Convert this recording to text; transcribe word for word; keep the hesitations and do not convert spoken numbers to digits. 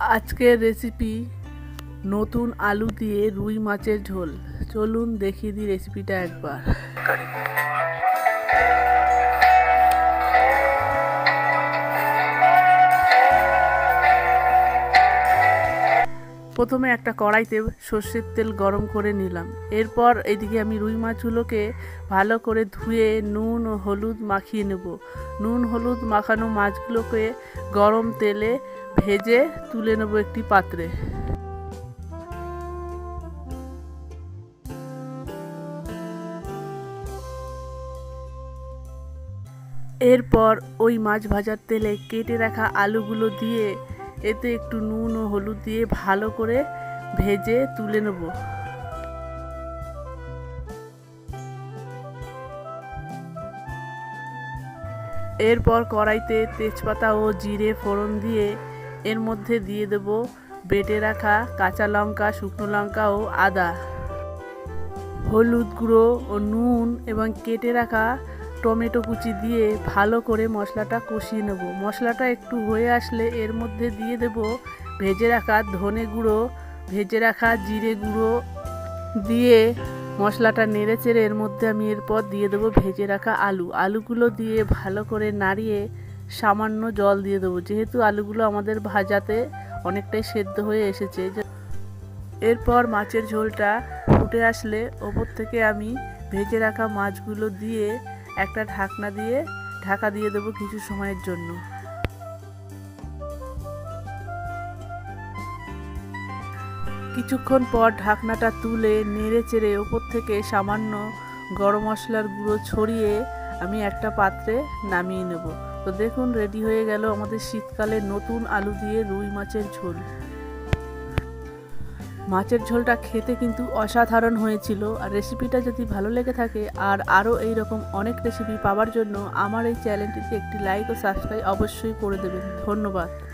আজকের রেসিপি নতুন আলু দিয়ে রুই মাছের ঝোল। চলুন দেখিয়ে দিই রেসিপিটা একবার। প্রথমে একটা কড়াইতে সর্ষের তেল গরম করে নিলাম। এরপর এদিকে আমি রুই মাছগুলোকে ভালো করে ধুয়ে নুন ও হলুদ মাখিয়ে নেব। নুন হলুদ মাখানো মাছগুলোকে গরম তেলে ভেজে তুলে নেব একটি পাত্রে। এরপর ওই মাছ ভাজার তেলে কেটে রাখা আলুগুলো দিয়ে এতে একটু নুন ও হলুদ দিয়ে ভালো করে ভেজে তুলে নেব। এরপর কড়াইতে তেজপাতা ও জিরে ফোড়ন দিয়ে এর মধ্যে দিয়ে দেব বেটে রাখা কাঁচা লঙ্কা, শুকনো লঙ্কা ও আদা, হলুদ গুঁড়ো ও নুন এবং কেটে রাখা টমেটো কুচি দিয়ে ভালো করে মশলাটা কষিয়ে নেব। মশলাটা একটু হয়ে আসলে এর মধ্যে দিয়ে দেব ভেজে রাখা ধনে গুঁড়ো, ভেজে রাখা জিরে গুঁড়ো দিয়ে মশলাটা নেড়ে চেড়ে এর মধ্যে আমি এরপর দিয়ে দেবো ভেজে রাখা আলু। আলুগুলো দিয়ে ভালো করে নাড়িয়ে সামান্য জল দিয়ে দেবো, যেহেতু আলুগুলো আমাদের ভাজাতে অনেকটাই সেদ্ধ হয়ে এসেছে। এরপর মাছের ঝোলটা ফুটে আসলে ওপর থেকে আমি ভেজে রাখা মাছগুলো দিয়ে একটা ঢাকনা দিয়ে ঢাকা দিয়ে দেবো কিছু সময়ের জন্য। কিছুক্ষণ পর ঢাকনাটা তুলে নেড়ে চেড়ে ওপর থেকে সামান্য গরম মশলার গুঁড়ো ছড়িয়ে আমি একটা পাত্রে নামিয়ে নেব। তো দেখুন, রেডি হয়ে গেল আমাদের শীতকালে নতুন আলু দিয়ে রুই মাছের ঝোল। মাছের ঝোলটা খেতে কিন্তু অসাধারণ হয়েছিল। আর রেসিপিটা যদি ভালো লেগে থাকে আর আরও এই রকম অনেক রেসিপি পাওয়ার জন্য আমার এই চ্যানেলটিতে একটি লাইক ও সাবস্ক্রাইব অবশ্যই করে দেবেন। ধন্যবাদ।